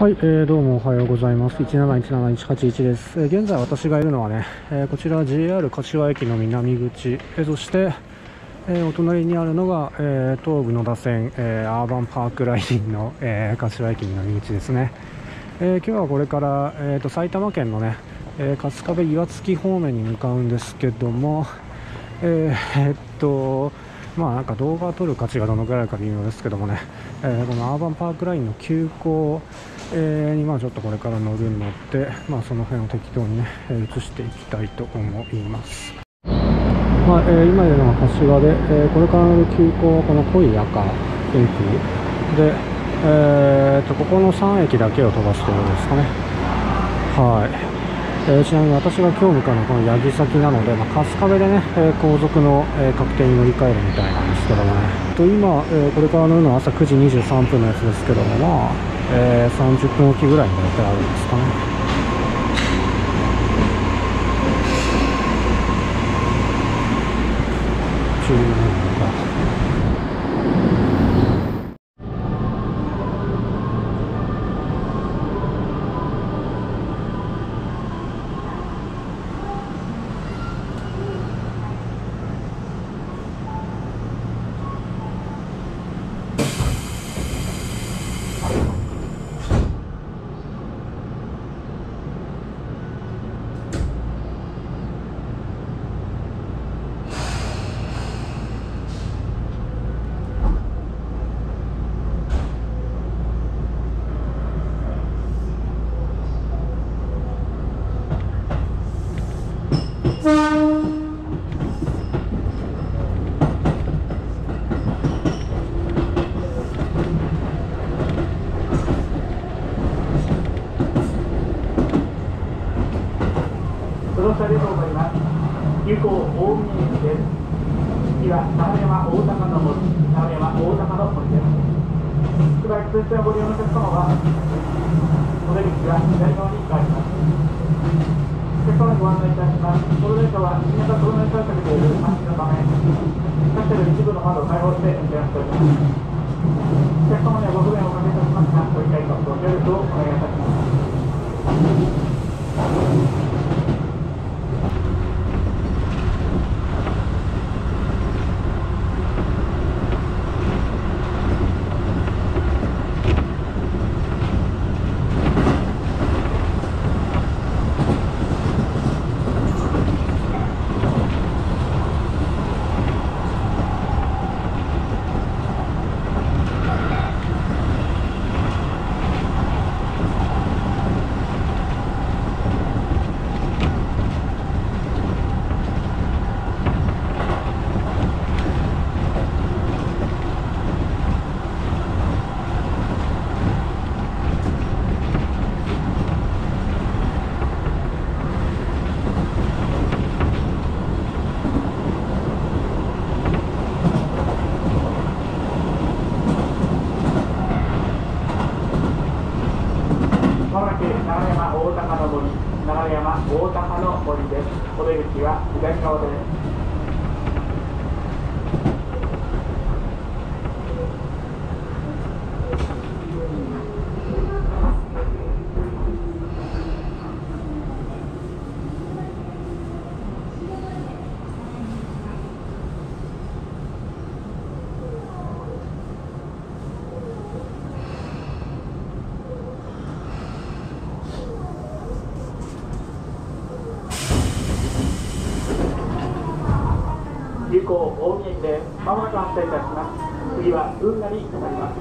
はい、どうもおはようございます。1717181です。現在私がいるのはね、こちら JR 柏駅の南口、そして、お隣にあるのが、東武野田線、アーバンパークラインの、柏駅南口ですね。今日はこれから、埼玉県のね、春日部岩槻方面に向かうんですけども、なんか動画を撮る価値がどのくらいか微妙ですけどもね、このアーバンパークラインの急行、にちょっとこれから乗るので、その辺を適当にね、映していきたいと思います。今いるのは柏で、これから乗る急行はこの濃い赤駅で、ここの3駅だけを飛ばしてるんですかね。はい。ちなみに私が今日向かうのはこの八木崎なので、春日部でね、後続の、確定に乗り換えるみたいなんですけどもね。今、これから乗るのは朝9時23分のやつですけども、30分おきぐらいに大体あるんですかね。注文が車でございます。急行大峰駅です。次は流山大高の森、流山大高の森です。つばエクスプレスをご利用のお客様は、お出口は左側に変わります。お客様にご案内いたします。この電車は新型コロナ対策による換気のため、各社の一部の窓を開放して運転しております。お客様にはご不便をおかけいたしますが、ご理解とご協力をお願いいたします。流山大高の森です。お出口は左側です。急行大宮駅でまもなく発車いたします。次は運河に停まります。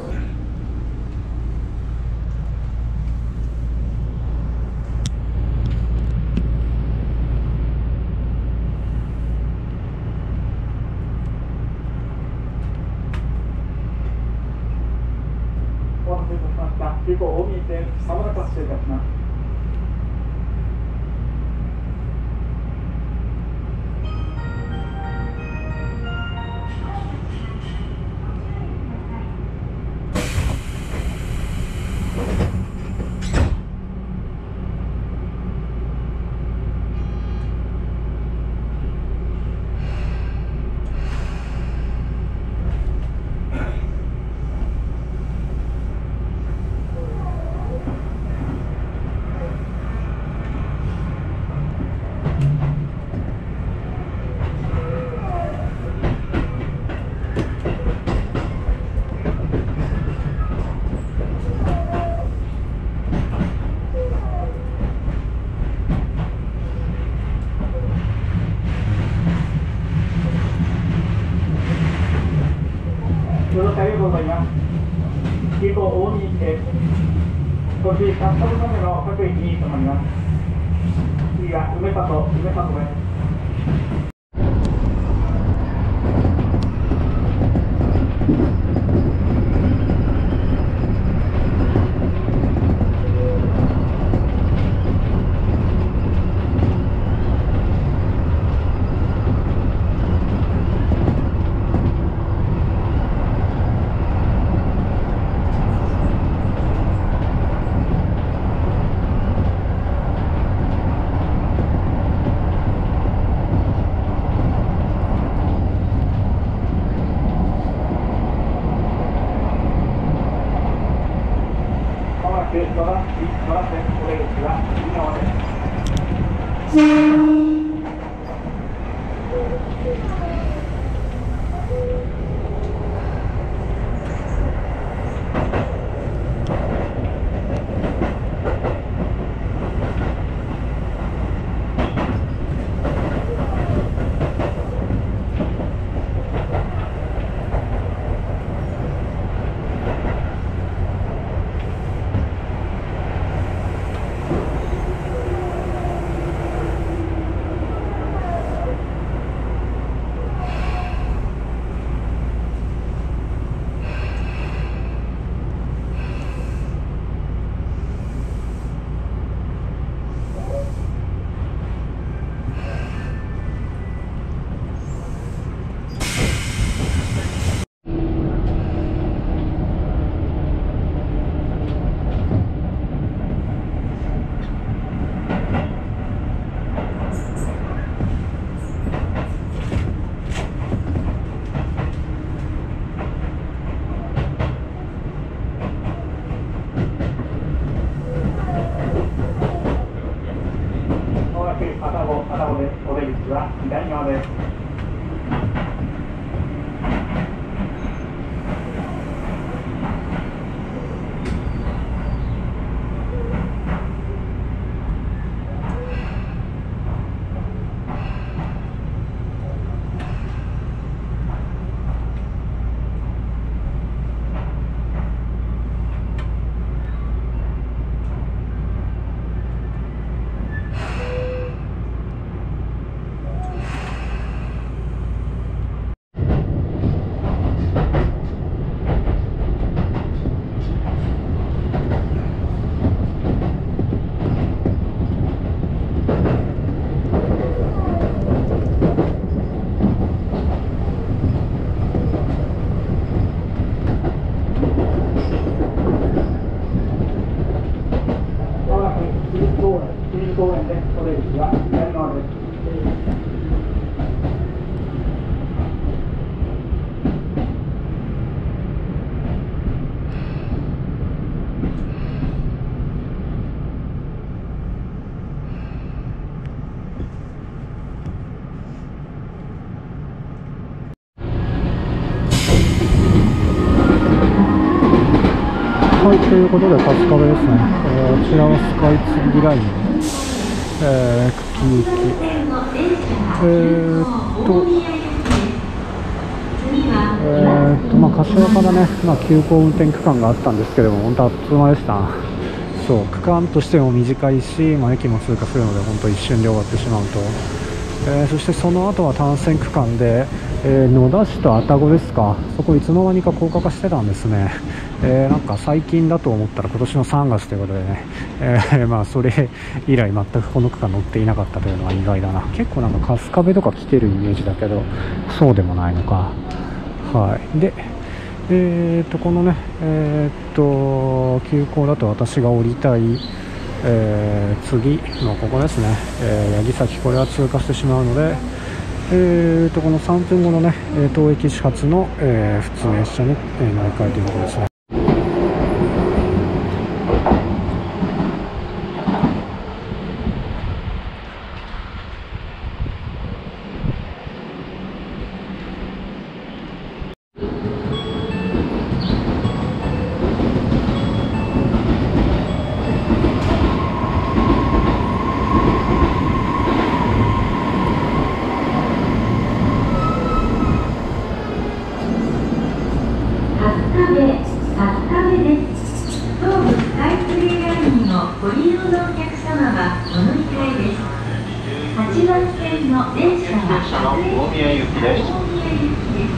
お待たせいたしました。急行大宮駅でまもなく発車いたします。 行大見駅です。途中カスタムカメの各駅に停まります。次は梅里です。お出口は左側です。公園です。お出口は左側です。 はい、ということで、春日部ですね。こちらはスカイツリーラインの、久喜行き。柏からね、急行運転区間があったんですけども、本当あっという間でした。そう、区間としても短いし、駅も通過するので、本当一瞬で終わってしまうと。そしてその後は単線区間で、野田市と愛宕ですか、そこいつの間にか高架化してたんですね。なんか最近だと思ったら今年の3月ということでね、それ以来全くこの区間乗っていなかったというのは意外だな。結構なんか春日部とか来てるイメージだけど、そうでもないのか。はい。で、このね、急行だと私が降りたい、次のここですね、八木崎、これは通過してしまうので、この3分後のね、当駅始発の、普通列車に、乗り換えということですね。 の電車は列車の大宮行きです。 大宮行きです。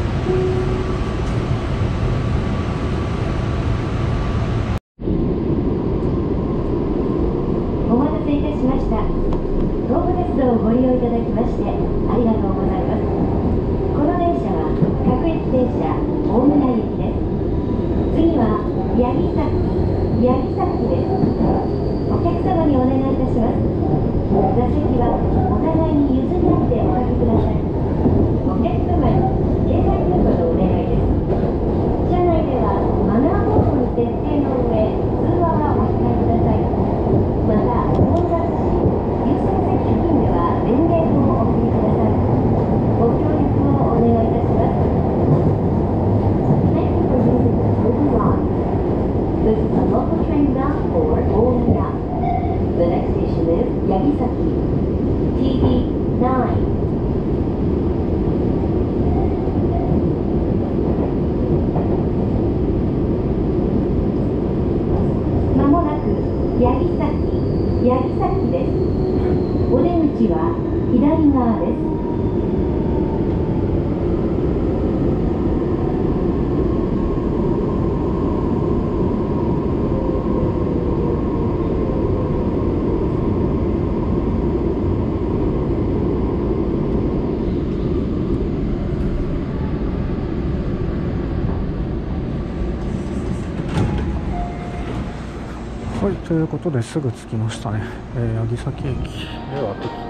お待たせいたしました。東武鉄道をご利用いただきましてありがとうございます。この電車は各駅停車大宮行きです。次は八木崎です。お客様にお願いいたします。座席はお互いに譲り合っておかけください。お客様に携帯電話のお願いです。車内ではマナーボードに設定の上、通話はお控えください。また、混雑時、優先席付近では電源をお送りください。ご協力をお願いいたします。Thank you for using the Fuji line. This is a local train bound for Omiya. The next station is Yagisaki. TD9. まもなく八木崎です。お出口は左側です。 はい、ということですぐ着きましたね。八木崎駅では